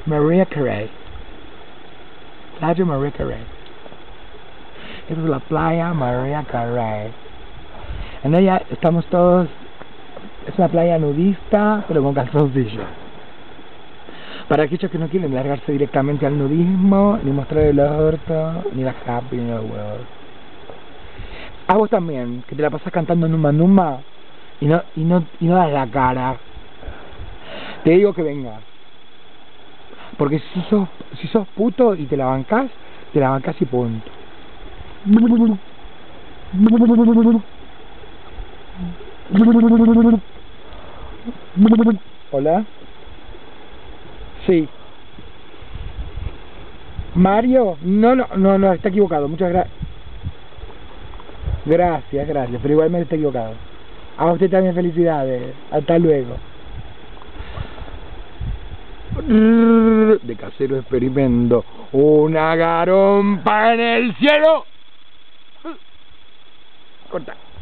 Maria Carey. Playa Maria Carey. Esta es la playa Maria Carey. En ella estamos todos. Es una playa nudista, pero con calzoncillos. Para aquellos que no quieren largarse directamente al nudismo, ni mostrar el orto, ni la happy, ni los huevos. A vos también, que te la pasás cantando Numa Numa y no das la cara. Te digo que venga. Porque si sos puto y te la bancás y punto. Hola. Sí. Mario, no, está equivocado. Muchas gracias. Gracias, pero igualmente está equivocado. A usted también felicidades. Hasta luego. De casero experimento. Una garompa en el cielo. Corta.